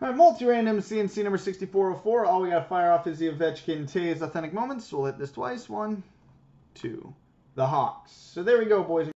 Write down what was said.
All right, multi-random C&C number 6404. All we got to fire off is the Ovechkin Taves Authentic Moments. We'll hit this twice. 1, 2. The Hawks. So there we go, boys.